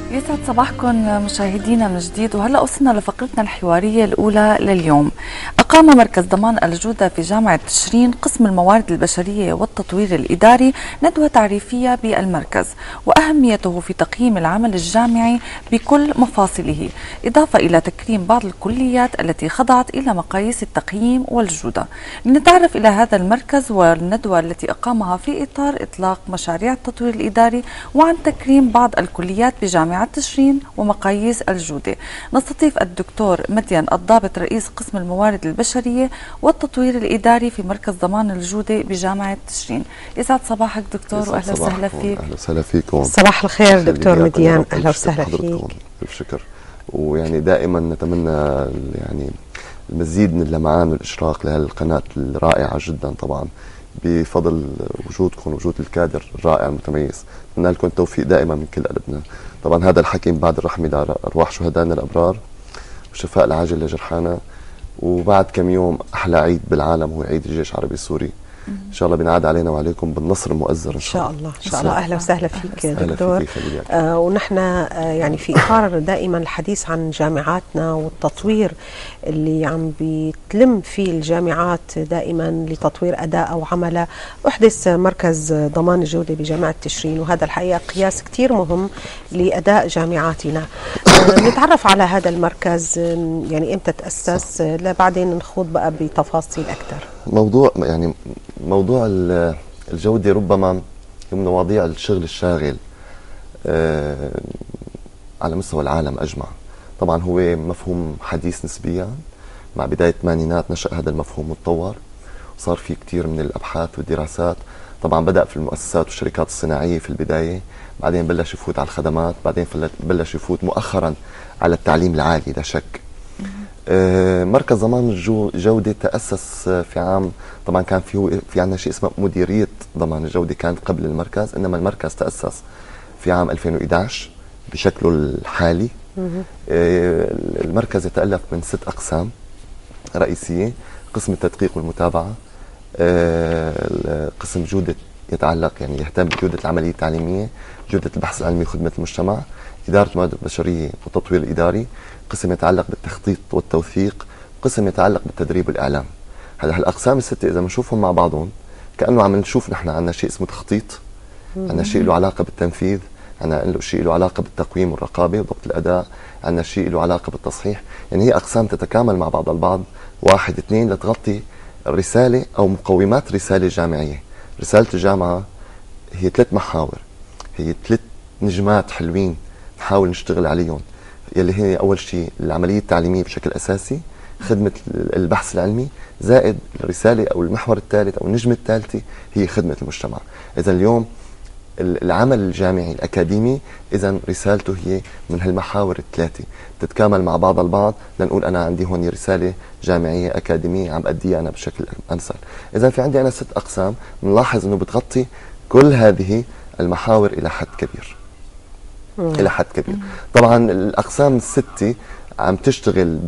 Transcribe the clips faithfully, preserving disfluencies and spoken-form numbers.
يسعد صباحكم مشاهدينا من جديد، وهلا وصلنا لفقرتنا الحواريه الاولى لليوم. اقام مركز ضمان الجوده في جامعه تشرين قسم الموارد البشريه والتطوير الاداري ندوه تعريفيه بالمركز واهميته في تقييم العمل الجامعي بكل مفاصله، اضافه الى تكريم بعض الكليات التي خضعت الى مقاييس التقييم والجوده. لنتعرف الى هذا المركز والندوه التي اقامها في اطار اطلاق مشاريع التطوير الاداري وعن تكريم بعض الكليات بجامعه تشرين ومقاييس الجودة، نستضيف الدكتور مدين الضابط رئيس قسم الموارد البشرية والتطوير الإداري في مركز ضمان الجودة بجامعة تشرين. يسعد صباحك دكتور وأهلا وسهلا فيك. أهلا وسهلا فيكم. صباح الخير دكتور مديان، أهلا وسهلا فيك. ألف شكر. ويعني دائما نتمنى يعني المزيد من اللمعان والإشراق لهالقناة الرائعة جدا طبعا بفضل وجودكم وجود الكادر الرائع المتميز. نتمنى لكم التوفيق دائما من كل قلبنا. طبعا هذا الحكي من بعد الرحمة لأرواح شهدائنا الأبرار والشفاء العاجل لجرحانا، وبعد كم يوم أحلى عيد بالعالم هو عيد الجيش العربي السوري. إن شاء الله بنعاد علينا وعليكم بالنصر المؤزر إن شاء الله. إن شاء الله. أهلا وسهلا فيك أهلا دكتور. فيك آه ونحن آه يعني في إطار دائما الحديث عن جامعاتنا والتطوير اللي عم بتلم فيه الجامعات دائما لتطوير أداء أو عملها، أحدث مركز ضمان الجودة بجامعة تشرين، وهذا الحقيقة قياس كتير مهم لأداء جامعاتنا. آه نتعرف على هذا المركز، يعني إمتى تأسس، لبعدين نخوض بقى بتفاصيل أكثر. موضوع يعني موضوع الجودة ربما من مواضيع الشغل الشاغل آه على مستوى العالم أجمع. طبعا هو مفهوم حديث نسبيا، مع بداية الثمانينات نشأ هذا المفهوم وتطور وصار في كثير من الأبحاث والدراسات. طبعا بدأ في المؤسسات والشركات الصناعية في البداية، بعدين بلش يفوت على الخدمات، بعدين بلش يفوت مؤخرا على التعليم العالي لا شك. آه مركز ضمان الجودة تأسس في عام، طبعا كان في في عندنا شيء اسمه مديرية ضمان الجودة كانت قبل المركز، إنما المركز تأسس في عام ألفين وإحدى عشر بشكله الحالي. آه المركز يتألف من ست أقسام رئيسية: قسم التدقيق والمتابعة، آه قسم جودة يتعلق يعني يهتم بجودة العملية التعليمية، جودة البحث العلمي وخدمة المجتمع، إدارة الموارد البشرية والتطوير الإداري، قسم يتعلق بالتخطيط والتوثيق، قسم يتعلق بالتدريب والإعلام. هلا هالأقسام الستة إذا بنشوفهم مع بعضهم كأنه عم نشوف نحن عندنا شيء اسمه تخطيط، عندنا شيء له علاقة بالتنفيذ، عندنا شيء له علاقة بالتقويم والرقابة وضبط الأداء، عندنا شيء له علاقة بالتصحيح. يعني هي أقسام تتكامل مع بعض البعض، واحد اثنين لتغطي الرسالة أو مقومات رسالة جامعية. رسالة الجامعة هي ثلاث محاور، هي ثلاث نجمات حلوين نحاول نشتغل عليهم، يلي هي أول شيء العملية التعليمية بشكل أساسي، خدمة البحث العلمي، زائد الرسالة أو المحور الثالث أو النجمة الثالثة هي خدمة المجتمع. إذا اليوم العمل الجامعي الأكاديمي إذا رسالته هي من هالمحاور الثلاثة تتكامل مع بعض البعض لنقول أنا عندي هون رسالة جامعية أكاديمية عم أديها أنا بشكل أمثل. إذا في عندي أنا ست أقسام بنلاحظ أنه بتغطي كل هذه المحاور إلى حد كبير. مم. إلى حد كبير. مم. طبعا الأقسام الستة عم تشتغل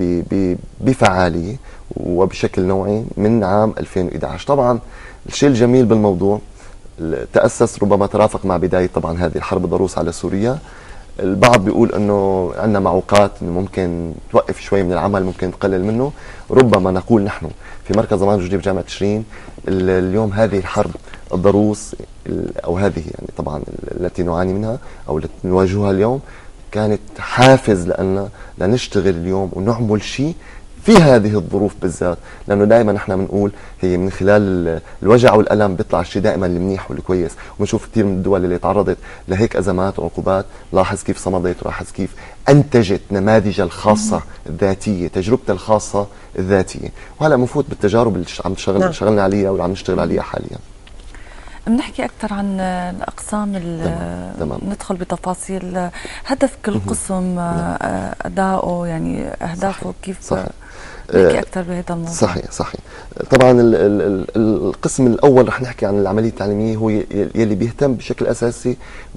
بفعالية وبشكل نوعي من عام ألفين وإحدى عشر. طبعا الشيء الجميل بالموضوع تأسس ربما ترافق مع بداية طبعا هذه الحرب الضروس على سوريا. البعض بيقول انه عندنا معوقات انه ممكن توقف شوي من العمل، ممكن تقلل منه. ربما نقول نحن في مركز ضمان الجودة بجامعة تشرين اليوم هذه الحرب الضروس او هذه يعني طبعا التي نعاني منها او التي نواجهها اليوم كانت حافز لنا لنشتغل اليوم ونعمل شيء في هذه الظروف بالذات، لانه دائما نحن بنقول هي من خلال الوجع والالم بيطلع الشيء دائما المنيح والكويس. وبنشوف كثير من الدول اللي تعرضت لهيك ازمات وعقوبات لاحظ كيف صمدت ولاحظ كيف انتجت نماذجها الخاصه الذاتيه، تجربتها الخاصه الذاتيه. وهلا بنفوت بالتجارب اللي عم تشتغل شغلنا عليها واللي عم نشتغل عليها حاليا. بنحكي أكثر عن الأقسام، تمام. تمام. ندخل بتفاصيل هدف كل قسم، أداؤه يعني أهدافه. صحيح. كيف صحيح. نحكي أكثر بهذا الموضوع. صحيح صحيح. طبعا ال ال ال القسم الأول رح نحكي عن العملية التعليمية، هو يلي بيهتم بشكل أساسي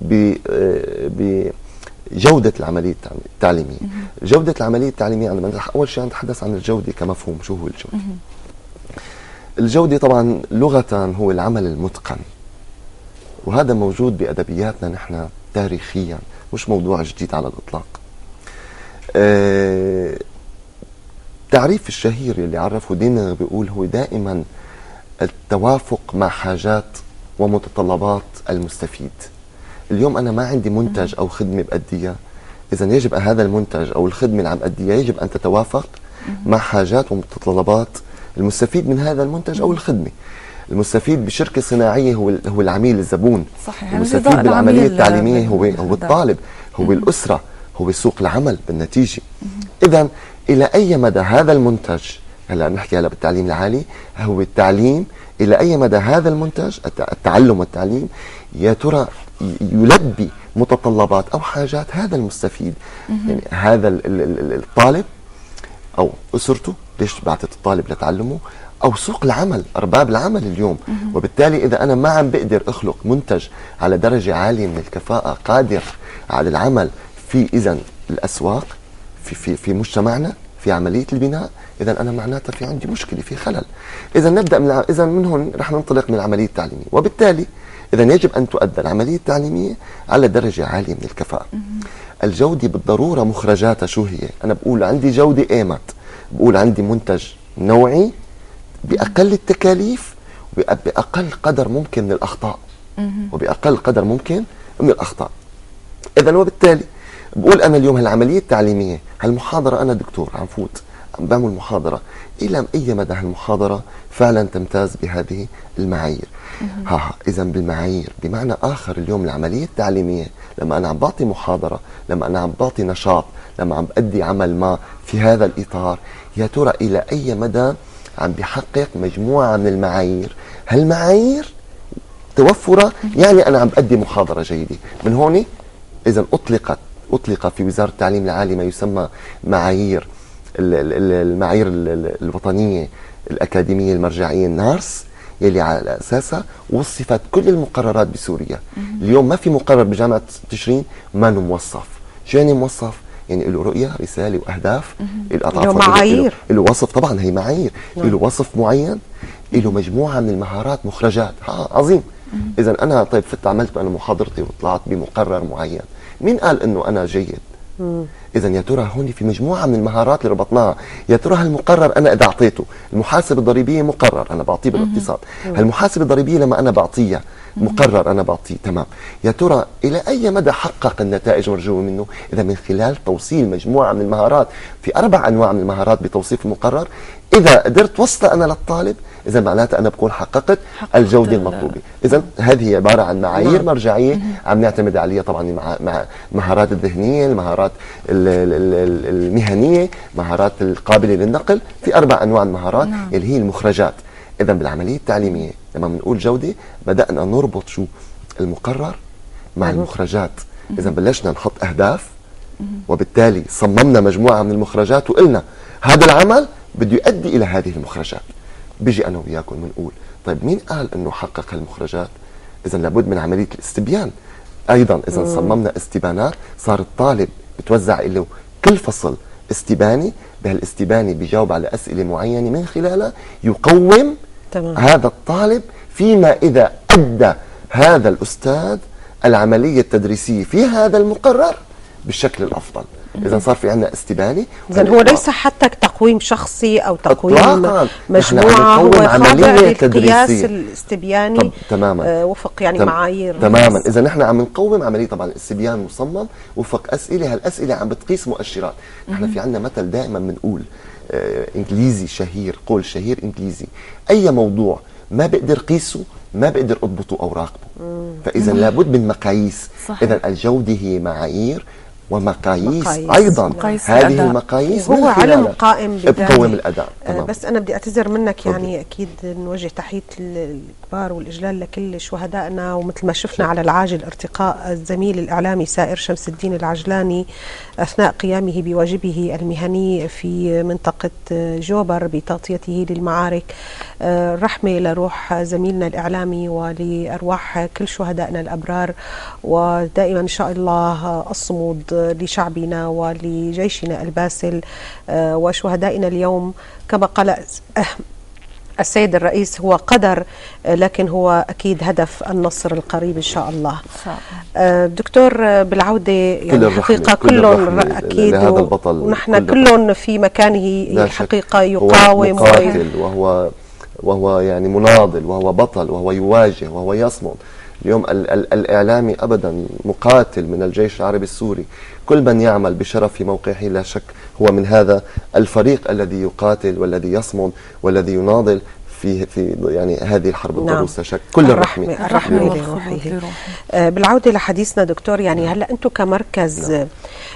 بجودة العملية التعليمية. جودة العملية التعليمية أنا أول شيء نتحدث عن الجودة كمفهوم. شو هو الجودة؟ الجودة طبعا لغة هو العمل المتقن، وهذا موجود بأدبياتنا نحن تاريخيا مش موضوع جديد على الإطلاق. أه التعريف الشهير اللي عرفه دينغ بيقول هو دائما التوافق مع حاجات ومتطلبات المستفيد. اليوم أنا ما عندي منتج أو خدمة بأديها، إذا يجب أن هذا المنتج أو الخدمة اللي عم أديها يجب أن تتوافق مع حاجات ومتطلبات المستفيد من هذا المنتج أو الخدمة. المستفيد بشركة صناعية هو هو العميل الزبون. صحيح. المستفيد بالعملية التعليمية هو هو الطالب، هو الأسرة، هو سوق العمل بالنتيجة. إذا إلى أي مدى هذا المنتج، هلا نحكي هلا بالتعليم العالي، هو التعليم إلى أي مدى هذا المنتج التعلم والتعليم يا ترى يلبي متطلبات أو حاجات هذا المستفيد، يعني هذا الطالب أو أسرته، ليش بعتت الطالب لتعلمه، أو سوق العمل، أرباب العمل اليوم. وبالتالي إذا أنا ما عم بقدر أخلق منتج على درجة عالية من الكفاءة قادر على العمل في إذن الأسواق في في في مجتمعنا في عملية البناء، إذا أنا معناتها في عندي مشكلة، في خلل. إذا نبدأ من إذا من هون رح ننطلق من العملية التعليمية، وبالتالي إذا يجب أن تؤدى العملية التعليمية على درجة عالية من الكفاءة. الجودة بالضرورة مخرجاتها شو هي؟ أنا بقول عندي جودة إيمت، بقول عندي منتج نوعي بأقل التكاليف وبأقل قدر ممكن من الأخطاء، وبأقل قدر ممكن من الأخطاء. إذا وبالتالي بقول أنا اليوم هالعملية التعليمية، هالمحاضرة أنا دكتور عم فوت عم بعمل محاضرة، إلى أي مدى هالمحاضرة فعلا تمتاز بهذه المعايير؟ ها ها إذا بالمعايير بمعنى آخر اليوم العملية التعليمية لما أنا عم بعطي محاضرة، لما أنا عم بعطي نشاط، لما عم بأدي عمل ما في هذا الإطار، يا ترى إلى أي مدى عم بحقق مجموعة من المعايير؟ هالمعايير توفرها يعني أنا عم بأدي محاضرة جيدة. من هون إذا أطلقت أطلق في وزارة التعليم العالي ما يسمى معايير المعايير الوطنية الأكاديمية المرجعية النارس، يلي على أساسها وصفت كل المقررات بسوريا. اليوم ما في مقرر بجامعة تشرين ما موصف. شو يعني موصف؟ يعني له رؤية، رسالة وأهداف، له معايير، له وصف. طبعا هي معايير، له وصف معين، له مجموعة من المهارات مخرجات. ها عظيم. إذا أنا طيب فت عملت أنا محاضرتي وطلعت بمقرر معين، مين قال إنه أنا جيد؟ إذا يا ترى هون في مجموعة من المهارات اللي ربطناها، يا ترى هالمقرر أنا إذا أعطيته، المحاسبة الضريبية مقرر أنا بعطيه بالاقتصاد، هالمحاسبة الضريبية لما أنا بعطيها مقرر أنا بعطيه تمام، يا ترى إلى أي مدى حقق النتائج المرجوة منه؟ إذا من خلال توصيل مجموعة من المهارات، في أربع أنواع من المهارات بتوصيف المقرر، إذا قدرت وصلها أنا للطالب إذا معناتها أنا بكون حققت الجودة المطلوبة. إذا هذه هي عبارة عن معايير مرجعية عم نعتمد عليها طبعا مع مع المهارات الذهنية، المهارات المهنية، مهارات القابلة للنقل، في أربع أنواع المهارات نعم. اللي هي المخرجات. إذا بالعملية التعليمية لما بنقول جودة بدأنا نربط شو المقرر مع المخرجات. إذا بلشنا نحط أهداف وبالتالي صممنا مجموعة من المخرجات وقلنا هذا العمل بده يؤدي إلى هذه المخرجات. بيجي أنا وياكم بنقول طيب مين قال إنه حقق هالمخرجات؟ إذا لابد من عملية الاستبيان. أيضا إذا مم. صممنا استبانات، صار الطالب بتوزع له كل فصل استباني، بهالاستباني بيجاوب على أسئلة معينة من خلالها يقوم تمام. هذا الطالب فيما إذا أدى هذا الأستاذ العملية التدريسية في هذا المقرر بالشكل الأفضل. إذا صار في عندنا استباني. إذا هو ليس حتى تقويم شخصي أو تقويم إطلاقاً. مجموعة، هو خاضع للقياس تدريسية. الاستبياني تماما آه وفق يعني تم معايير تماما. إذا نحن عم نقوم عملية طبعا الاستبيان مصمم وفق أسئلة، هالأسئلة عم بتقيس مؤشرات. نحن في عندنا مثل دائما بنقول آه إنجليزي شهير، قول شهير إنجليزي، أي موضوع ما بقدر قيسه ما بقدر أضبطه أو راقبه. فإذا لابد من مقاييس. إذا الجودة هي معايير ومقاييس مقاييس. أيضا مقاييس هذه الأداء. المقاييس هو علم قائم بقوم الأداء. آه بس أنا بدي أعتذر منك يعني طبعا. أكيد نوجه تحية الكبار والإجلال لكل شهدائنا، ومثل ما شفنا على العاجل ارتقاء الزميل الإعلامي سائر شمس الدين العجلاني أثناء قيامه بواجبه المهني في منطقة جوبر بتغطيته للمعارك. آه رحمة لروح زميلنا الإعلامي ولأرواح كل شهدائنا الأبرار، ودائما إن شاء الله الصمود لشعبنا ولجيشنا الباسل. آه وشهدائنا اليوم كما قال السيد الرئيس هو قدر، لكن هو أكيد هدف النصر القريب إن شاء الله. آه دكتور بالعودة يعني حقيقة كلهم أكيد لهذا البطل، ونحن كلهم في مكانه الحقيقة يقاوم مقاتل وهو وهو يعني مناضل وهو بطل وهو يواجه وهو يصمد. اليوم ال ال الإعلامي أبدا مقاتل من الجيش العربي السوري. كل من يعمل بشرف في موقعه لا شك هو من هذا الفريق الذي يقاتل والذي يصمد والذي يناضل في في يعني هذه الحرب ضد روسيا. شك كل الرحمة الرحمة لروحه. آه بالعودة لحديثنا دكتور، يعني هلا أنتم كمركز آه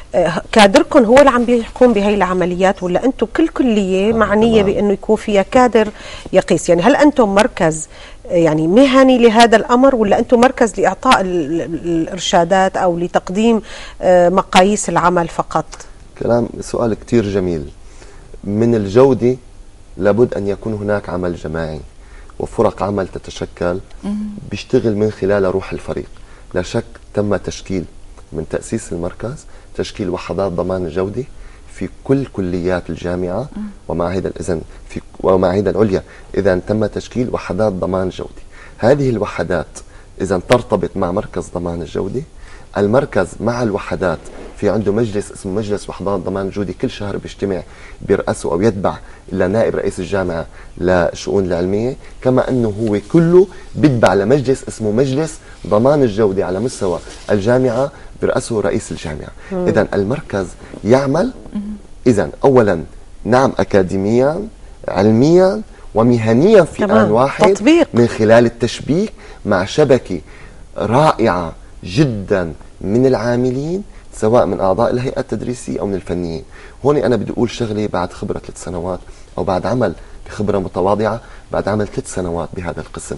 كادركم هو اللي عم بيقوم بهي العمليات، ولا أنتم كل كلية معنية بأنه يكون فيها كادر يقيس؟ يعني هل أنتم مركز يعني مهني لهذا الأمر، ولا أنتم مركز لإعطاء الإرشادات أو لتقديم مقاييس العمل فقط؟ كلام سؤال كتير جميل. من الجودة لابد أن يكون هناك عمل جماعي وفرق عمل تتشكل بيشتغل من خلال روح الفريق. لا شك تم تشكيل من تأسيس المركز تشكيل وحدات ضمان الجودة في كل كليات الجامعة ومعاهد الإذن في ومعاهد العليا. إذا تم تشكيل وحدات ضمان الجودة. هذه الوحدات إذا ترتبط مع مركز ضمان الجودة. المركز مع الوحدات في عنده مجلس اسمه مجلس وحدات ضمان الجودة، كل شهر بيجتمع بيرأسه أو يتبع لنائب رئيس الجامعة للشؤون العلمية، كما أنه هو كله بيتبع لمجلس اسمه مجلس ضمان الجودة على مستوى الجامعة برأسه رئيس الجامعة. إذا المركز يعمل إذا أولا نعم أكاديميا علميا ومهنيا في آن واحد تطبيق. من خلال التشبيك مع شبكة رائعة جدا من العاملين سواء من أعضاء الهيئة التدريسية أو من الفنيين. هون أنا بدي أقول شغلة بعد خبرة ثلاث سنوات أو بعد عمل بخبرة متواضعة بعد عمل ثلاث سنوات بهذا القسم.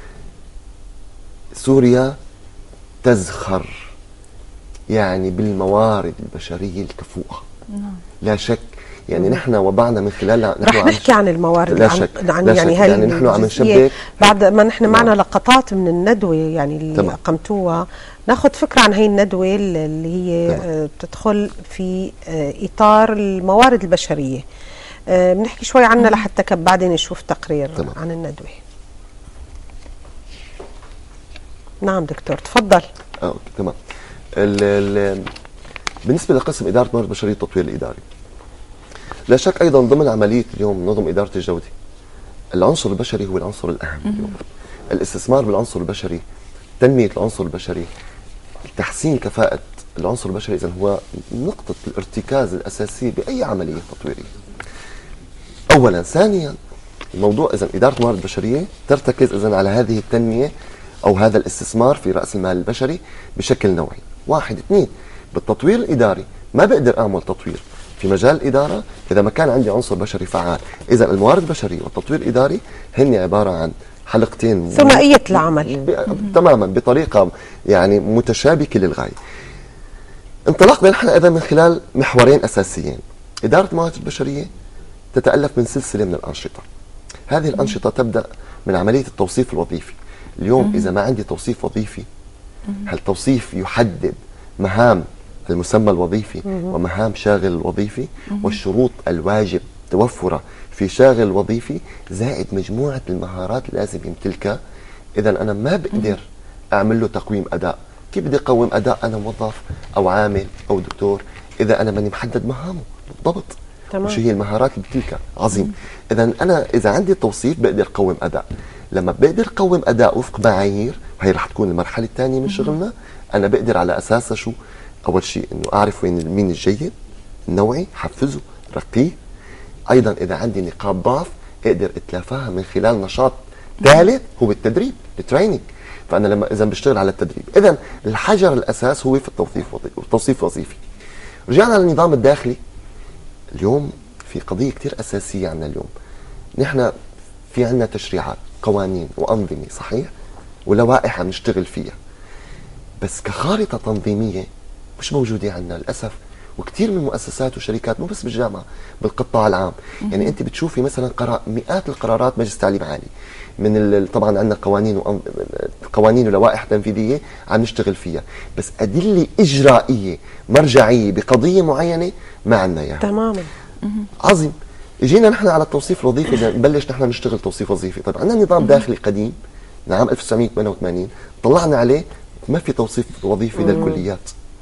سوريا تزخر يعني بالموارد البشرية الكفؤة. لا شك. يعني نحن وضعنا من خلال رح نحكي عن الموارد. لا شك. عن لا يعني شك. يعني نحن عم نشبك بعد ما نحن معنا لقطات من الندوة يعني اللي تمام. أقمتوها، ناخذ فكرة عن هي الندوة اللي هي تمام. تدخل في إطار الموارد البشرية. بنحكي شوي عنها لحتى كب بعدين نشوف تقرير تمام. عن الندوة. نعم دكتور تفضل. اه تمام. ال ال بالنسبة لقسم إدارة الموارد البشرية التطوير الإداري، لا شك أيضا ضمن عملية اليوم نظم إدارة الجودة العنصر البشري هو العنصر الأهم اليوم. الاستثمار بالعنصر البشري، تنمية العنصر البشري، تحسين كفاءة العنصر البشري إذن هو نقطة الارتكاز الأساسية بأي عملية تطويرية. أولا. ثانيا الموضوع إذن إدارة الموارد البشرية ترتكز إذن على هذه التنمية أو هذا الاستثمار في رأس المال البشري بشكل نوعي. واحد. اثنين. بالتطوير الإداري ما بقدر أعمل تطوير في مجال الإدارة إذا ما كان عندي عنصر بشري فعال. إذا الموارد البشرية والتطوير الإداري هن عبارة عن حلقتين ثنائية العمل تماما بطريقة يعني متشابكة للغاية. انطلقنا نحن إذا من خلال محورين أساسيين. إدارة الموارد البشرية تتألف من سلسلة من الأنشطة. هذه الأنشطة تبدأ من عملية التوصيف الوظيفي. اليوم إذا ما عندي توصيف وظيفي، هالتوصيف يحدد مهام المسمى الوظيفي ومهام شاغل الوظيفي والشروط الواجب توفرها في شاغل الوظيفي زائد مجموعة المهارات اللي لازم يمتلكها. إذا أنا ما بقدر أعمل له تقويم أداء. كيف بدي أقوم أداء أنا موظف أو عامل أو دكتور إذا أنا ماني محدد مهامه بالضبط؟ تمام. وشو هي المهارات اللي بتلك؟ عظيم. إذا أنا إذا عندي توصيف بقدر أقوم أداء. لما بقدر أقوم أداء وفق معايير، وهي رح تكون المرحلة الثانية من شغلنا، أنا بقدر على أساسها شو؟ أول شيء إنه أعرف وين مين الجيد، النوعي، حفزه، رقيه. أيضا إذا عندي نقاط ضعف أقدر أتلافاها من خلال نشاط ثالث هو التدريب، التريننج. فأنا لما إذا بشتغل على التدريب، إذا الحجر الأساس هو في التوظيف التوصيف الوظيفي. رجعنا للنظام الداخلي. اليوم في قضية كتير أساسية عنا اليوم. نحن في عنا تشريعات، قوانين وأنظمة صحيح ولوائح عم نشتغل فيها، بس كخارطة تنظيمية مش موجودة عنا للأسف. وكثير من المؤسسات والشركات مو بس بالجامعة بالقطاع العام. يعني أنت بتشوفي مثلا قرار مئات القرارات مجلس تعليم عالي من طبعا عندنا قوانين وأنظ... قوانين ولوائح تنفيذية عم نشتغل فيها، بس أدلة إجرائية مرجعية بقضية معينة ما عندنا إياها. تماما. عظيم. اجينا نحن على التوصيف الوظيفي، نبلش نحن نشتغل توصيف وظيفي. طيب عندنا نظام داخلي قديم من عام ألف وتسعمية وثمانية وثمانين طلعنا عليه ما في توصيف وظيفي للكليات.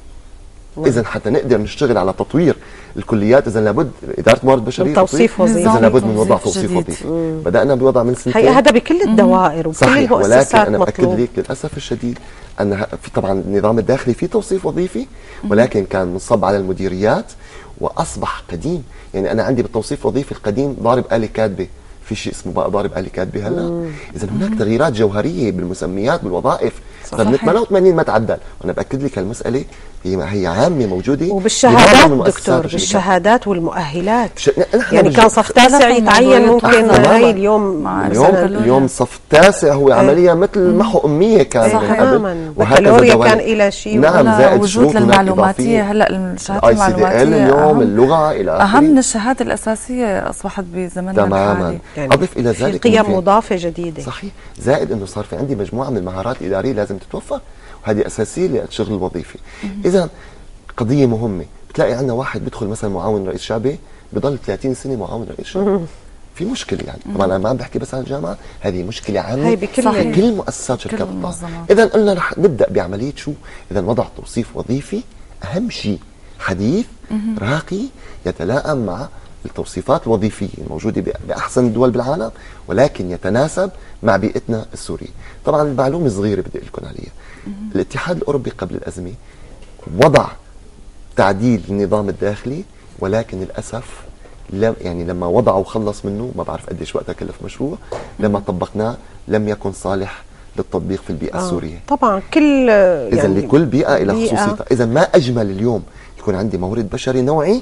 اذا حتى نقدر نشتغل على تطوير الكليات اذا لابد اداره موارد بشريه توصيف وظيفي، اذا لابد من وضع توصيف وظيفي. بدانا بوضع من سنتين، هذا بكل الدوائر وبكل صحيح، المؤسسات. ولكن انا مطلوب. باكد لك للاسف الشديد ان في طبعا النظام الداخلي في توصيف وظيفي، ولكن كان منصب على المديريات واصبح قديم. يعني انا عندي بالتوصيف الوظيفي القديم ضارب آلة كاتبه، في شيء اسمه بقى ضارب آلة كاتبه هلا. اذا هناك تغييرات جوهريه بالمسميات بالوظائف. طيب من ثمانية وثمانين ما تعدل، وانا باكد لك هالمساله هي هي عامه موجوده وبالشهادات دكتور، بالشهادات والمؤهلات. بش... يعني كان صف تاسع يتعين ممكن هي اليوم اليوم اليوم صف تاسع هو عمليا مثل محو اميه كان تماما. بكالوريا كان الى شيء. نعم، زائد شروط المعلوماتيه. هلا الشهادات المعلوماتيه اليوم اللغه الى اخره اهم من الشهاده الاساسيه اصبحت بزمننا الحالي. يعني اضف الى ذلك في قيم مضافه جديده. صحيح، زائد انه صار في عندي مجموعه من المهارات الاداريه لازم تتوفر، وهذه اساسيه للشغل الوظيفي. اذا قضيه مهمه، بتلاقي عندنا واحد بيدخل مثلا معاون رئيس شعبي بضل ثلاثين سنه معاون رئيس شعبي. في مشكله يعني. طبعا انا ما عم بحكي بس عن الجامعه، هذه مشكله عامه هي بكل كل مؤسسات شركات الطاقه. اذا قلنا رح نبدا بعمليه شو؟ اذا وضع توصيف وظيفي اهم شيء حديث راقي يتلائم مع التوصيفات الوظيفيه الموجوده باحسن الدول بالعالم، ولكن يتناسب مع بيئتنا السوريه. طبعا المعلومه صغيره بدي اقول لكم عليها. الاتحاد الاوروبي قبل الازمه وضع تعديل النظام الداخلي، ولكن للاسف لم يعني لما وضعه وخلص منه، ما بعرف قديش وقتها كلف مشروع، لما طبقناه لم يكن صالح للتطبيق في البيئه آه السوريه. طبعا كل اذا يعني لكل بيئه الى خصوصيتها. اذا ما اجمل اليوم يكون عندي مورد بشري نوعي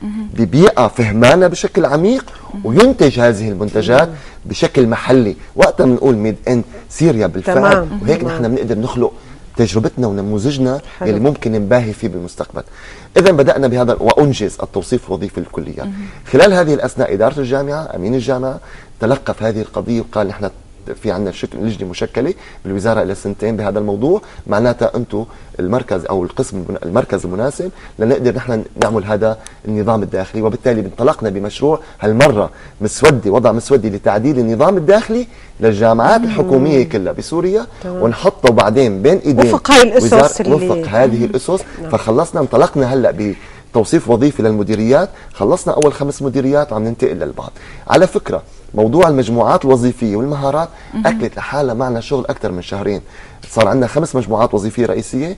ببيئه فهمانه بشكل عميق وينتج هذه المنتجات بشكل محلي. وقتها بنقول ميد ان سوريا بالفعل، وهيك نحن بنقدر نخلق تجربتنا ونموذجنا اللي ممكن نباهي فيه بالمستقبل. اذا بدانا بهذا وانجز التوصيف الوظيفي للكليات. خلال هذه الاثناء اداره الجامعه، امين الجامعه تلقف هذه القضيه وقال نحن في عندنا لجنه مشكله بالوزاره الى سنتين بهذا الموضوع، معناتها انتم المركز او القسم المركز المناسب لنقدر نحن نعمل هذا النظام الداخلي. وبالتالي انطلقنا بمشروع هالمره مسودي، وضع مسودي لتعديل النظام الداخلي للجامعات الحكوميه كلها بسوريا، ونحطه بعدين بين ايدين وفق هاي الاسس اللي وفق هذه الاسس. فخلصنا انطلقنا هلا ب توصيف وظيفي للمديريات، خلصنا اول خمس مديريات وعم ننتقل للبعض. على فكره موضوع المجموعات الوظيفيه والمهارات اكلت لحالها معنا شغل اكثر من شهرين. صار عندنا خمس مجموعات وظيفيه رئيسيه،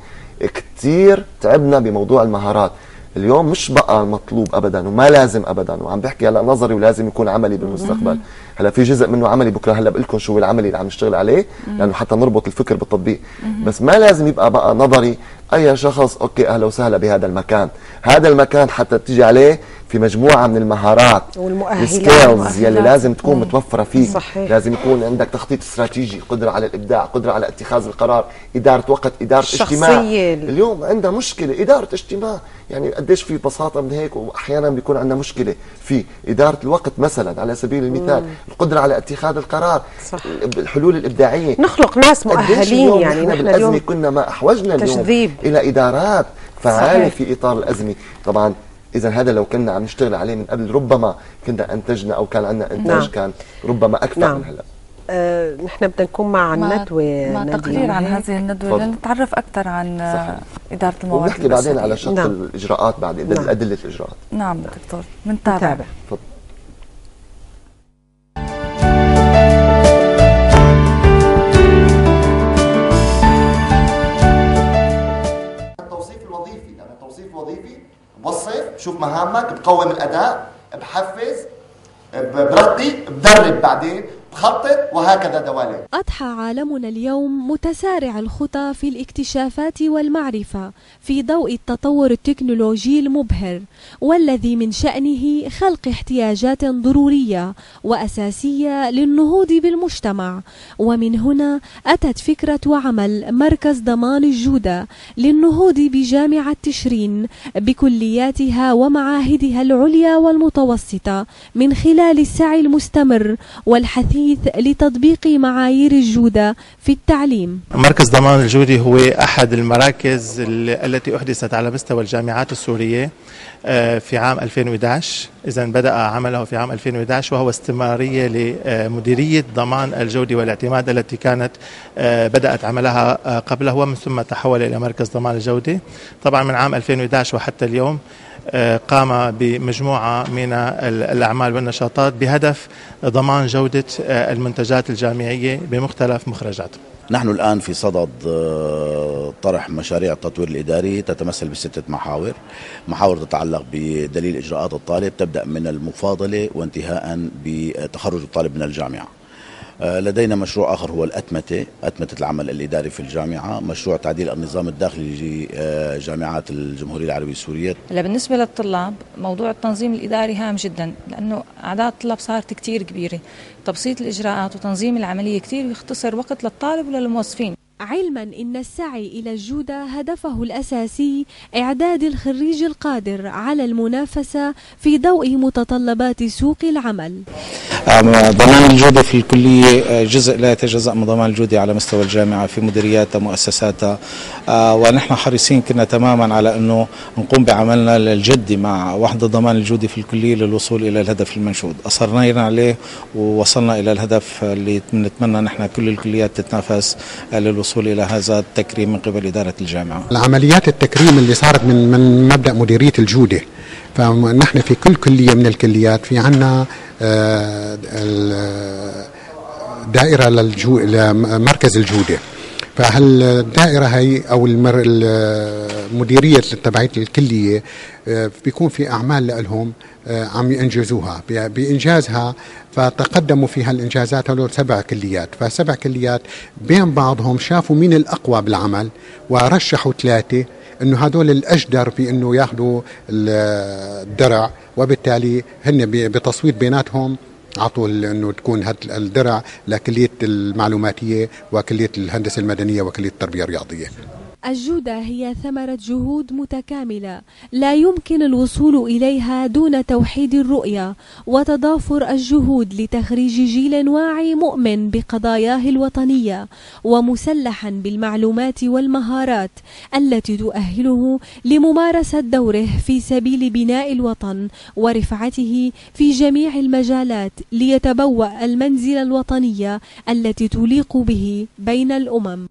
كثير تعبنا بموضوع المهارات. اليوم مش بقى مطلوب ابدا وما لازم ابدا، وعم بحكي هلا نظري ولازم يكون عملي بالمستقبل. هلا في جزء منه عملي بكره، هلا بقول لكم شو العملي اللي عم نشتغل عليه لانه حتى نربط الفكر بالتطبيق. بس ما لازم يبقى بقى نظري اي شخص اوكي اهلا وسهلا بهذا المكان. هذا المكان حتى تيجي عليه في مجموعه من المهارات والمؤهلات يلي لازم تكون مم. متوفره فيك. صحيح. لازم يكون عندك تخطيط استراتيجي، قدره على الابداع، قدره على اتخاذ القرار، اداره وقت، اداره اجتماع. اليوم عندنا مشكله اداره اجتماع، يعني قديش في بساطه من هيك، واحيانا بيكون عندنا مشكله في اداره الوقت مثلا على سبيل المثال. مم. القدره على اتخاذ القرار. صح. الحلول الابداعيه، نخلق ناس مؤهلين. يعني نحن بالازمه كنا ما احوجنا اليوم الى ادارات فعاله في اطار الازمه. طبعا إذا هذا لو كنا عم نشتغل عليه من قبل ربما كنا أنتجنا أو كان عندنا إنتاج نعم. كان ربما أكثر نعم. من هلا. آه، نحن بدنا نكون مع الندوة، مع تقرير عن هذه الندوة لنتعرف أكثر عن صحيح. إدارة الموارد ونحكي بعدين على شق نعم. الإجراءات بعد نعم. أدلة الإجراءات. نعم دكتور، منتابع. تفضل. التوصيف الوظيفي، يعني التوصيف الوظيفي بوصف، بشوف مهامك، بقوم الاداء، بحفز، برقي، بدرب بعدين، بخطط، وهكذا دوالي. أضحى عالمنا اليوم متسارع الخطى في الاكتشافات والمعرفة في ضوء التطور التكنولوجي المبهر، والذي من شأنه خلق احتياجات ضرورية وأساسية للنهوض بالمجتمع. ومن هنا أتت فكرة عمل مركز ضمان الجودة للنهوض بجامعة تشرين بكلياتها ومعاهدها العليا والمتوسطة، من خلال السعي المستمر والحثيث لتطبيق معايير الجودة في التعليم. مركز ضمان الجودة هو أحد المراكز التي أحدثت على مستوى الجامعات السورية في عام ألفين وإحدى عشر إذا بدأ عمله في عام ألفين وإحدى عشر، وهو استمرارية لمديرية ضمان الجودة والاعتماد التي كانت بدأت عملها قبله ومن ثم تحول إلى مركز ضمان الجودة. طبعا من عام ألفين وإحدى عشر وحتى اليوم قام بمجموعة من الأعمال والنشاطات بهدف ضمان جودة المنتجات الجامعية بمختلف مخرجاتها. نحن الآن في صدد طرح مشاريع التطوير الإداري تتمثل بستة محاور. محاور تتعلق بدليل إجراءات الطالب، تبدأ من المفاضلة وانتهاء بتخرج الطالب من الجامعة. لدينا مشروع آخر هو الأتمتة، أتمتة العمل الإداري في الجامعة، مشروع تعديل النظام الداخلي لجامعات الجمهورية العربية السورية. هلا بالنسبة للطلاب موضوع التنظيم الإداري هام جدا، لأنه أعداد الطلاب صارت كتير كبيرة، تبسيط الإجراءات وتنظيم العملية كتير يختصر وقت للطالب وللموظفين. علما إن السعي إلى الجودة هدفه الأساسي إعداد الخريج القادر على المنافسة في ضوء متطلبات سوق العمل. ضمان الجودة في الكلية جزء لا يتجزأ من ضمان الجودة على مستوى الجامعة في مديرياتها ومؤسساتها، ونحن حريصين كنا تماما على أنه نقوم بعملنا الجدي مع وحدة ضمان الجودة في الكلية للوصول إلى الهدف المنشود. أصرنا عليه ووصلنا إلى الهدف اللي نتمنى نحن كل الكليات تتنافس للوصول إلى هذا التكريم من قبل إدارة الجامعة. العمليات التكريم اللي صارت من من مبدأ مديرية الجودة، فنحن في كل كلية من الكليات في عنا دائرة للجو لمركز الجودة. فهالدائرة هي أو المر المديرية تبعت الكلية بيكون في أعمال لهم عم ينجزوها، بإنجازها فتقدموا في هالإنجازات هلول سبع كليات، فسبع كليات بين بعضهم شافوا مين الأقوى بالعمل ورشحوا ثلاثة إنه هدول الأجدر بإنه ياخذوا الدرع، وبالتالي هن بتصويت بيناتهم عطوا انه تكون هذا الدرع لكليه المعلوماتيه وكليه الهندسه المدنيه وكليه التربيه الرياضيه. الجودة هي ثمرة جهود متكاملة لا يمكن الوصول إليها دون توحيد الرؤية وتضافر الجهود لتخريج جيل واعي مؤمن بقضاياه الوطنية ومسلحا بالمعلومات والمهارات التي تؤهله لممارسة دوره في سبيل بناء الوطن ورفعته في جميع المجالات ليتبوأ المنزل الوطنية التي تليق به بين الأمم.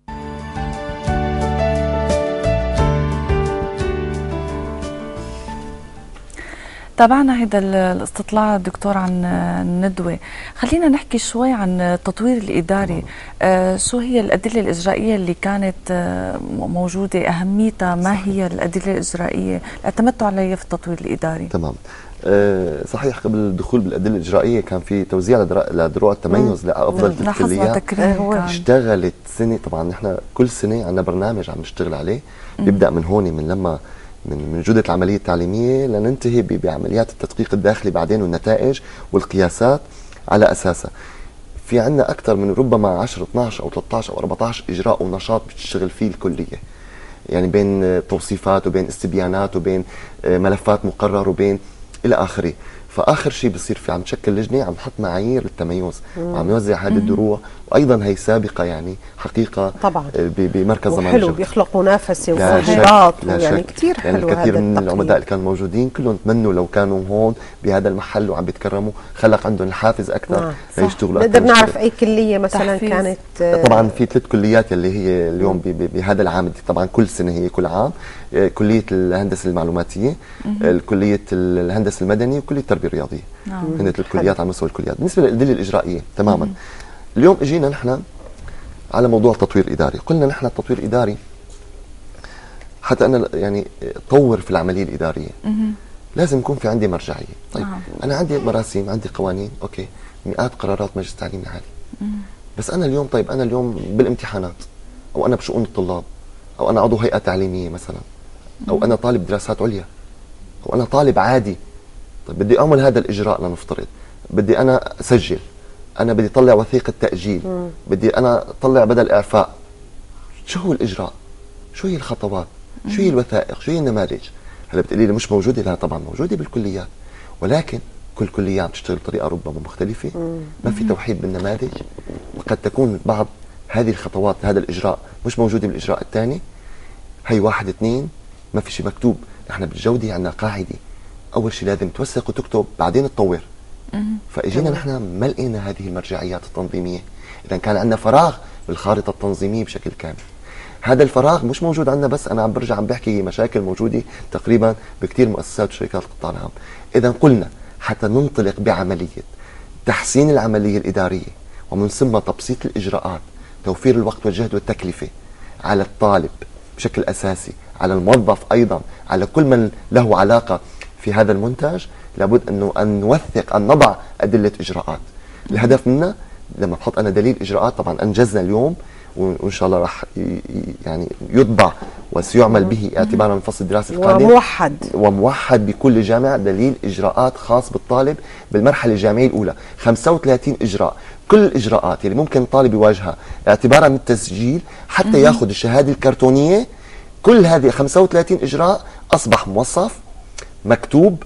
تابعنا هذا الاستطلاع دكتور عن الندوة. خلينا نحكي شوي عن التطوير الإداري. آه شو هي الأدلة الإجرائية اللي كانت آه موجودة، أهميتها، ما هي الأدلة الإجرائية اللي اعتمدتوا عليها في التطوير الإداري؟ تمام. أه صحيح، قبل الدخول بالأدلة الإجرائية كان في توزيع لدروع التميز لأفضل ثلاث كليات. اشتغلت سنة، طبعا نحن كل سنة عندنا برنامج عم نشتغل عليه، بيبدأ من هون من لما من من جودة العملية التعليمية لننتهي بعمليات التدقيق الداخلي بعدين والنتائج والقياسات على أساسها. في عندنا أكثر من ربما عشرة اثنعش أو ثلاثة عشر أو أربعة عشر إجراء ونشاط بتشتغل فيه الكلية، يعني بين توصيفات وبين استبيانات وبين ملفات مقرر وبين إلى آخره. فآخر شيء بصير في عم تشكل لجنة عم نحط معايير للتميز وعم نوزع هذه الدروع، وأيضا هي سابقة يعني حقيقة طبعا بمركز ضمان الجودة. حلو، بيخلق منافسة وانضباط يعني كثير حلو. يعني الكثير من العمداء اللي كانوا موجودين كلهم تمنوا لو كانوا هون بهذا المحل وعم بيتكرموا، خلق عندهم الحافز أكثر آه ليشتغلوا. نقدر نعرف أي كلية مثلا تحفيز. كانت طبعا في ثلاث كليات اللي هي اليوم بهذا العام، طبعا كل سنة هي كل عام، كلية الهندسة المعلوماتية، كلية الهندسة المدني، وكلية التربية الرياضية. هن ثلاث كليات على مستوى الكليات. بالنسبة للأدلة الإجرائية تماما، مم. اليوم اجينا نحن على موضوع التطوير الإداري، قلنا نحن التطوير الإداري حتى أنا يعني طور في العملية الإدارية مم. لازم يكون في عندي مرجعية. طيب آه. أنا عندي مراسيم، عندي قوانين، أوكي، مئات قرارات مجلس التعليم العالي، مم. بس أنا اليوم طيب أنا اليوم بالامتحانات، أو أنا بشؤون الطلاب، أو أنا عضو هيئة تعليمية مثلا، أو مم. أنا طالب دراسات عليا، أو أنا طالب عادي. طيب بدي أعمل هذا الإجراء، لنفترض بدي أنا أسجل، أنا بدي أطلع وثيقة تأجيل، مم. بدي أنا أطلع بدل إعفاء. شو هو الإجراء؟ شو هي الخطوات؟ مم. شو هي الوثائق؟ شو هي النماذج؟ هلا بتقولي لي مش موجودة؟ لا طبعا موجودة بالكليات، ولكن كل كلية عم تشتغل بطريقة ربما مختلفة، مم. ما في توحيد بالنماذج، وقد تكون بعض هذه الخطوات هذا الإجراء مش موجودة بالإجراء الثاني. هي واحد اثنين ما في شيء مكتوب. نحن بالجودة عندنا قاعدة اول شيء لازم توثق وتكتب بعدين تطور. فاجينا نحن ما لقينا هذه المرجعيات التنظيميه، اذا كان عندنا فراغ بالخارطه التنظيميه بشكل كامل. هذا الفراغ مش موجود عندنا، بس انا عم برجع عم بحكي مشاكل موجوده تقريبا بكثير مؤسسات وشركات القطاع العام. اذا قلنا حتى ننطلق بعمليه تحسين العمليه الاداريه ومن ثم تبسيط الاجراءات، توفير الوقت والجهد والتكلفه على الطالب بشكل اساسي، على الموظف ايضا، على كل من له علاقه في هذا المنتج، لابد انه ان نوثق، ان نضع ادله اجراءات. الهدف منا لما بحط انا دليل اجراءات، طبعا انجزنا اليوم وان شاء الله راح يعني يطبع وسيعمل به اعتبارا من فصل الدراسي القادم، وموحد وموحد بكل جامعه دليل اجراءات خاص بالطالب بالمرحله الجامعيه الاولى، خمسة وثلاثين اجراء. كل الاجراءات اللي ممكن الطالب يواجهها اعتبارا من التسجيل حتى ياخذ الشهاده الكرتونيه، كل هذه خمسة وثلاثين اجراء اصبح موصف مكتوب،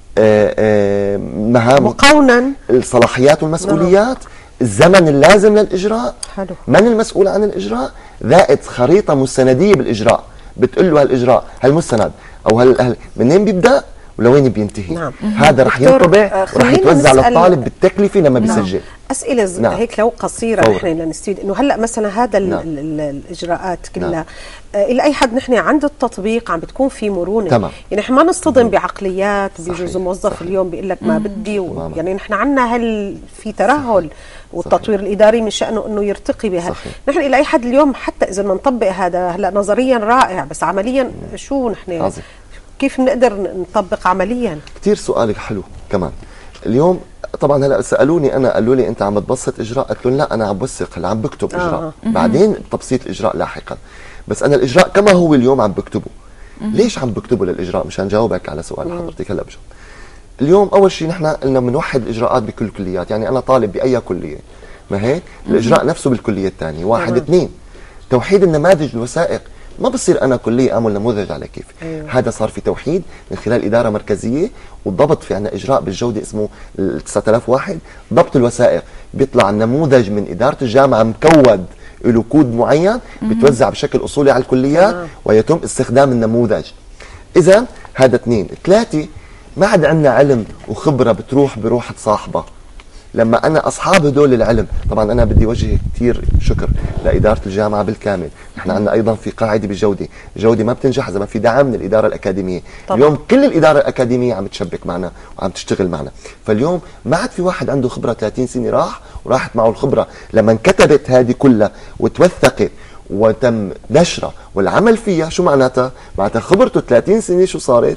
آآ آآ مهام مقونا، الصلاحيات والمسؤوليات، الزمن اللازم للاجراء، حلو. من المسؤول عن الاجراء، زائد خريطه مستنديه بالاجراء بتقول له هالاجراء هالمستند او هال منين بيبدا ولوين بينتهي. نعم. هذا رح ينطبع ورح يتوزع للطالب بالتكلفه لما نعم. بيسجل. اسئله نعم. هيك لو قصيره نحن لنستفيد انه هلا مثلا هذا نعم. الاجراءات كلها نعم. آه الى اي حد نحن عند التطبيق عم بتكون في مرونه، تمام. يعني نحن ما نصطدم بعقليات بيجوز موظف صحيح. اليوم بيقول لك ما بدي و... يعني نحن عندنا هل في ترهل، والتطوير صحيح. الاداري من شانه انه يرتقي بها. نحن الى اي حد اليوم حتى اذا بدنا نطبق هذا هلا نظريا رائع، بس عمليا شو نحن عظيم. كيف بنقدر نطبق عمليا؟ كثير سؤالك حلو كمان. اليوم طبعا هلا سالوني انا، قالوا لي انت عم بتبسط اجراء، قلت لهم لا انا عم بوثق، هلا عم بكتب اجراء آه. بعدين تبسيط الاجراء لاحقا، بس انا الاجراء كما هو اليوم عم بكتبه. ليش عم بكتبه للاجراء؟ مشان جاوبك على سؤال حضرتك هلا بجاوب. اليوم اول شيء نحن قلنا بنوحد الاجراءات بكل الكليات، يعني انا طالب باي كليه ما هيك الاجراء نفسه بالكليه الثانيه. واحد اثنين توحيد النماذج الوثائق، ما بصير انا كليه اعمل نموذج على كيف. أيوة. هذا صار في توحيد من خلال اداره مركزيه وضبط. في عندنا اجراء بالجوده اسمه تسعة آلاف وواحد ضبط الوثائق، بيطلع نموذج من اداره الجامعه مكود له كود معين بتوزع بشكل اصولي على الكليات آه. ويتم استخدام النموذج. اذا هذا اثنين. ثلاثه، ما عاد عندنا علم وخبره بتروح بروحة صاحبه. لما انا اصحاب هدول العلم، طبعا انا بدي وجه كثير شكر لاداره الجامعه بالكامل. نحن عندنا ايضا في قاعده بالجوده، الجوده ما بتنجح اذا ما في دعم من الاداره الاكاديميه. طبعا. اليوم كل الاداره الاكاديميه عم تشبك معنا وعم تشتغل معنا، فاليوم ما عاد في واحد عنده خبره ثلاثين سنه راح وراحت معه الخبره. لما انكتبت هذه كلها وتوثقت وتم نشرها والعمل فيها، شو معناتها؟ معناتها خبرته ثلاثين سنه شو صارت؟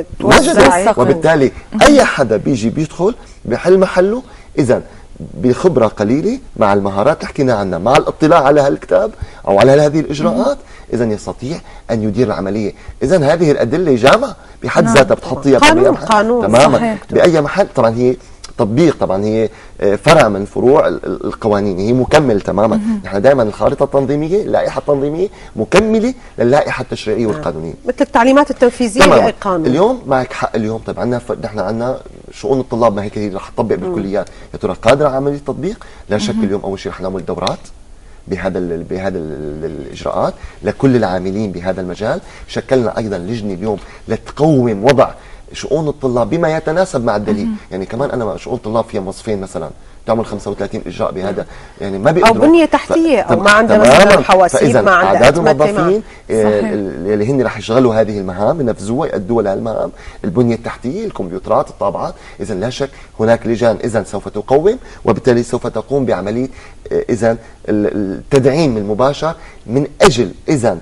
وجدت. وبالتالي اي حدا بيجي بيدخل بحل محله. اذا بخبره قليله مع المهارات اللي حكينا عنها، مع الاطلاع على هالكتاب او على هذه الاجراءات، اذا يستطيع ان يدير العمليه. اذا هذه الادله جامعه بحد ذاتها بتحطيها باي محل قانون تماما باي محل. طبعا هي تطبيق، طبعا هي فرع من فروع القوانين، هي مكمل تماما. نحن دائما الخارطه التنظيميه، اللائحه التنظيميه مكمله للائحه التشريعيه والقانونيه، مثل التعليمات التنفيذيه لاي قانون. اليوم معك حق. اليوم طيب عندنا نحن عندنا شؤون الطلاب، ما هيك هي رح تطبق بالكليات، يا ترى قادره على عمليه التطبيق؟ لا شك. اليوم اول شيء رح نعمل دورات بهذا ال بهذا ال الاجراءات لكل العاملين بهذا المجال. شكلنا ايضا لجنه اليوم لتقوم وضع شؤون الطلاب بما يتناسب مع الدليل. يعني كمان انا شؤون الطلاب فيها موظفين مثلا تعمل خمسة وثلاثين اجراء بهذا، يعني ما بيقدروا، او بنيه تحتيه او ما عندنا مثلا حواسيب، ما عندنا اعداد الموظفين اللي هن رح يشغلوا هذه المهام ينفذوها يؤدوا لها المهام، البنيه التحتيه، الكمبيوترات، الطابعات. اذا لا شك هناك لجان اذا سوف تقوم، وبالتالي سوف تقوم بعمليه اذا التدعيم المباشر من اجل اذا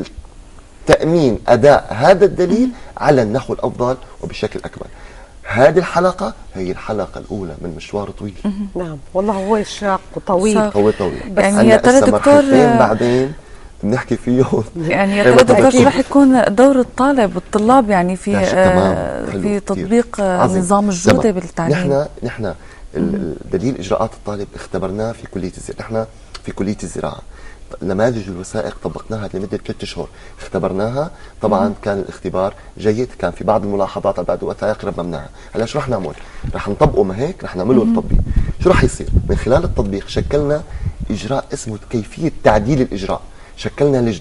تأمين أداء هذا الدليل على النحو الأفضل وبشكل أكمل. هذه الحلقة هي الحلقة الأولى من مشوار طويل. نعم والله هو شاق وطويل. هو طويل. يعني يا ترى دكتور بعدين بنحكي فيه يعني يا ترى دكتور شو رح يكون دور الطالب والطلاب يعني في آه في تطبيق نظام الجودة تمام. بالتعليم؟ نحن نحن دليل إجراءات الطالب اختبرناه في كلية الزراعة. نحن في كلية الزراعة نماذج الوثائق طبقناها لمده ثلاث شهور، اختبرناها. طبعا مم. كان الاختبار جيد، كان في بعض الملاحظات على بعض الوثائق رممناها. هلا شو رح نعمل؟ رح نطبقه، ما هيك رح نعمله التطبيق. شو رح يصير؟ من خلال التطبيق شكلنا اجراء اسمه كيفيه تعديل الاجراء. شكلنا لجنه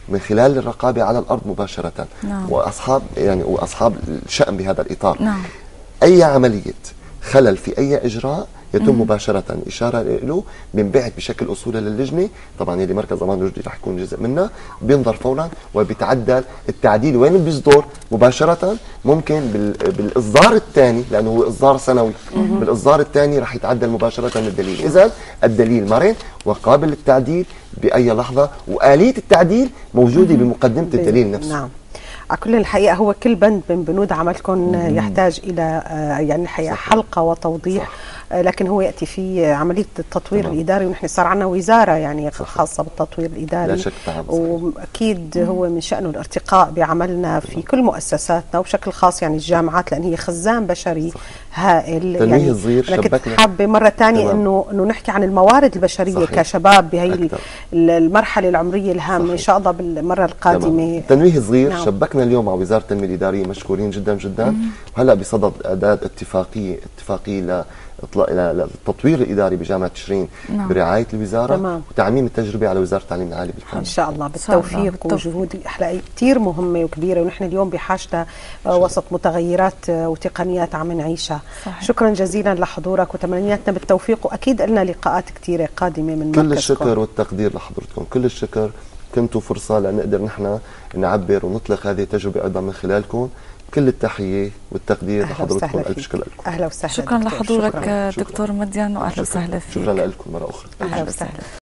من خلال الرقابه على الارض مباشره. نعم. واصحاب يعني واصحاب الشأن بهذا الاطار. نعم. اي عمليه خلل في اي اجراء يتم مباشرة إشارة له، بينبعث بشكل أصولي للجنة، طبعا اللي مركز ضمان الجودة رح يكون جزء منها، بينظر فورا وبيتعدل التعديل. وين بيصدر مباشرة؟ ممكن بالإصدار الثاني، لأنه هو إصدار سنوي، بالإصدار الثاني رح يتعدل مباشرة الدليل. إذا الدليل مرن وقابل للتعديل بأي لحظة، وآلية التعديل موجودة بمقدمة الدليل نفسه. نعم. على كل الحقيقة هو كل بند من بنود عملكم يحتاج إلى يعني الحقيقة حلقة وتوضيح، لكن هو يأتي في عملية التطوير طبعا. الإداري، ونحن صار عندنا وزارة يعني خاصة بالتطوير الإداري، لا شك طبعا. وأكيد هو من شأنه الارتقاء بعملنا في طبعا. كل مؤسساتنا وبشكل خاص يعني الجامعات، لأن هي خزان بشري صحيح. هائل. تنويه يعني صغير. أنا كنت حابة مرة ثانية إنه إنه نحكي عن الموارد البشرية صحيح. كشباب بهي أكتر. المرحلة العمرية الهامة صحيح. إن شاء الله بالمرة القادمة. تنويه صغير. نعم. شبكنا اليوم مع وزارة التنمية الإدارية، مشكورين جدا جدا. وهلا بصدد إعداد اتفاقية اتفاقية ل التطوير الاداري بجامعه تشرين نعم. برعايه الوزاره تمام. وتعميم التجربه على وزاره التعليم العالي بالكامل. ان شاء الله بالتوفيق وجهود احلى كثير مهمه وكبيره، ونحن اليوم بحاجتها وسط متغيرات وتقنيات عم نعيشها. شكرا جزيلا لحضورك وتمنياتنا بالتوفيق، واكيد لنا لقاءات كثيره قادمه من كل الشكر والتقدير لحضرتكم، كل الشكر. كنتوا فرصه لنقدر نحن نعبر ونطلق هذه التجربه ايضا من خلالكم. كل التحية والتقدير لحضرتكم، ألف شكر لكم. أهلا وسهلا. شكرا لحضورك دكتور مديان، وأهلا وسهلا فيك. شكرا لكم مرة أخرى. أهلا وسهلا.